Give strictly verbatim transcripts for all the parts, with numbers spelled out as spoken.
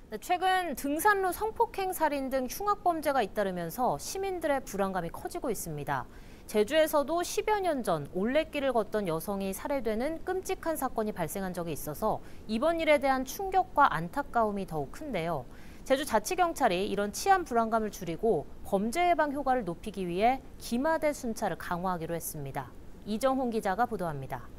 네, 최근 등산로 성폭행 살인 등 흉악범죄가 잇따르면서 시민들의 불안감이 커지고 있습니다. 제주에서도 십여 년 전 올레길을 걷던 여성이 살해되는 끔찍한 사건이 발생한 적이 있어서 이번 일에 대한 충격과 안타까움이 더욱 큰데요. 제주자치경찰이 이런 치안 불안감을 줄이고 범죄 예방 효과를 높이기 위해 기마대 순찰을 강화하기로 했습니다. 이정훈 기자가 보도합니다.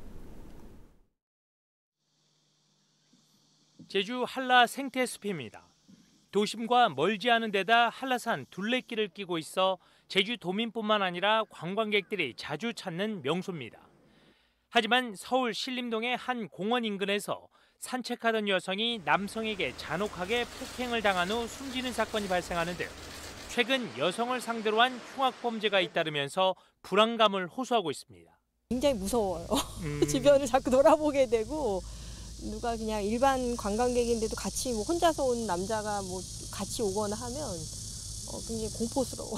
제주 한라 생태숲입니다. 도심과 멀지 않은 데다 한라산 둘레길을 끼고 있어 제주 도민뿐만 아니라 관광객들이 자주 찾는 명소입니다. 하지만 서울 신림동의 한 공원 인근에서 산책하던 여성이 남성에게 잔혹하게 폭행을 당한 후 숨지는 사건이 발생하는 등 최근 여성을 상대로 한 흉악범죄가 잇따르면서 불안감을 호소하고 있습니다. 굉장히 무서워요. 음... 주변을 자꾸 돌아보게 되고 누가 그냥 일반 관광객인데도 같이 뭐 혼자서 온 남자가 뭐 같이 오거나 하면 어, 굉장히 공포스러워.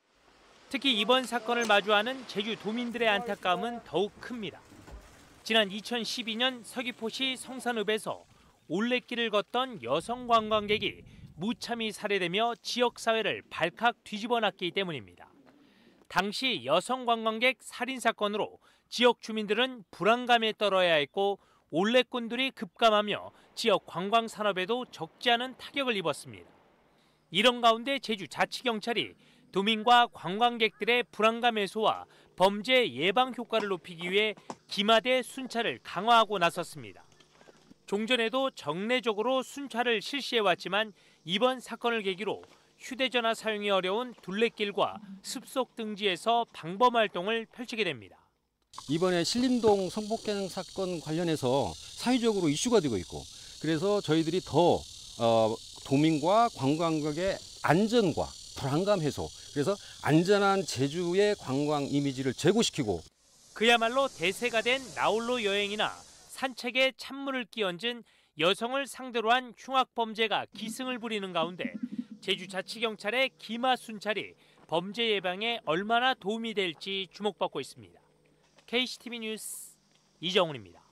특히 이번 사건을 마주하는 제주 도민들의 안타까움은 더욱 큽니다. 지난 이천십이 년 서귀포시 성산읍에서 올레길을 걷던 여성 관광객이 무참히 살해되며 지역사회를 발칵 뒤집어놨기 때문입니다. 당시 여성 관광객 살인 사건으로 지역 주민들은 불안감에 떨어야 했고 올레꾼들이 급감하며 지역 관광 산업에도 적지 않은 타격을 입었습니다. 이런 가운데 제주자치경찰이 도민과 관광객들의 불안감 해소와 범죄 예방 효과를 높이기 위해 기마대 순찰을 강화하고 나섰습니다. 종전에도 정례적으로 순찰을 실시해왔지만 이번 사건을 계기로 휴대전화 사용이 어려운 둘레길과 숲속 등지에서 방범 활동을 펼치게 됩니다. 이번에 신림동 성폭행 사건 관련해서 사회적으로 이슈가 되고 있고 그래서 저희들이 더 어, 도민과 관광객의 안전과 불안감 해소 그래서 안전한 제주의 관광 이미지를 제고시키고 그야말로 대세가 된 나홀로 여행이나 산책에 찬물을 끼얹은 여성을 상대로 한 흉악범죄가 기승을 부리는 가운데 제주자치경찰의 기마 순찰이 범죄 예방에 얼마나 도움이 될지 주목받고 있습니다. 케이씨티비 뉴스 이정훈입니다.